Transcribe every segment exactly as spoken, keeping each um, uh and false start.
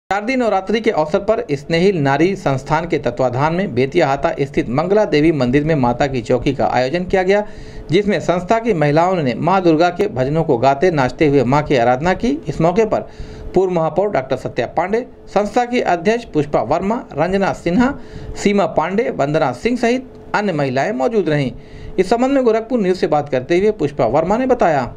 शारदीय नवरात्रि के अवसर पर स्नेहिल नारी संस्थान के तत्वाधान में बेतियाहाता स्थित मंगला देवी मंदिर में माता की चौकी का आयोजन किया गया, जिसमें संस्था की महिलाओं ने मां दुर्गा के भजनों को गाते नाचते हुए मां की आराधना की। इस मौके पर पूर्व महापौर डॉक्टर सत्या पांडे, संस्था की अध्यक्ष पुष्पा वर्मा, रंजना सिन्हा, सीमा पांडे, वंदना सिंह सहित अन्य महिलाएं मौजूद रहीं। इस संबंध में गोरखपुर न्यूज से बात करते हुए पुष्पा वर्मा ने बताया।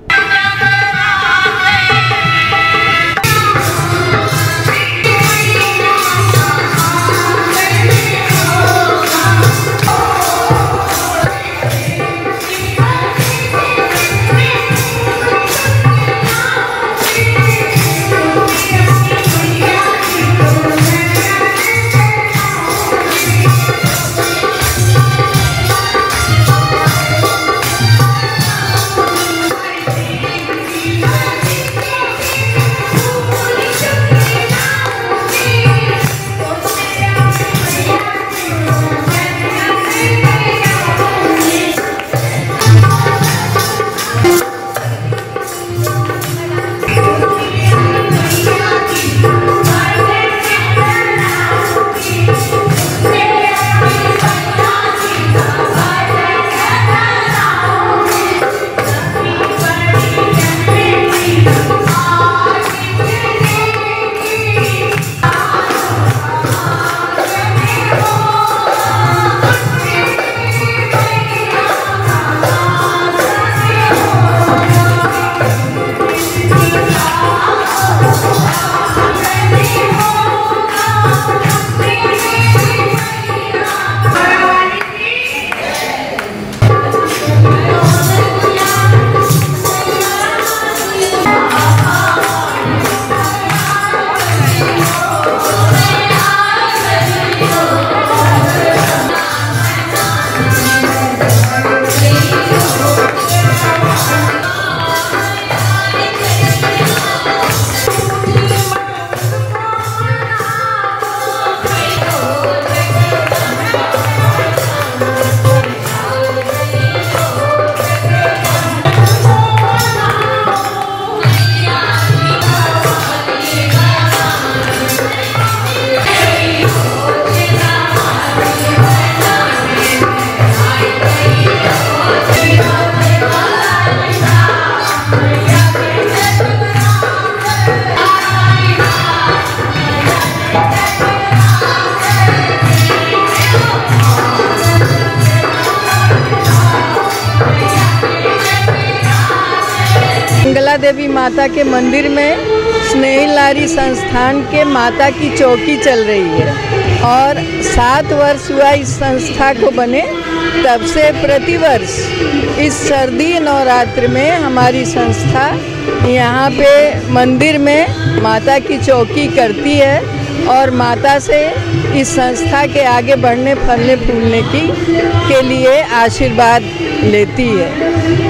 मंगला देवी माता के मंदिर में स्नेहिल नारी संस्थान के माता की चौकी चल रही है और सात वर्ष हुआ इस संस्था को बने। तब से प्रतिवर्ष इस शारदीय नवरात्र में हमारी संस्था यहाँ पे मंदिर में माता की चौकी करती है और माता से इस संस्था के आगे बढ़ने फलने फूलने की के लिए आशीर्वाद लेती है।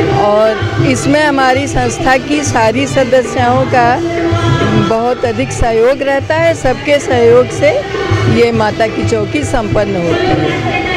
और इसमें हमारी संस्था की सारी सदस्यों का बहुत अधिक सहयोग रहता है। सबके सहयोग से ये माता की चौकी संपन्न होती है।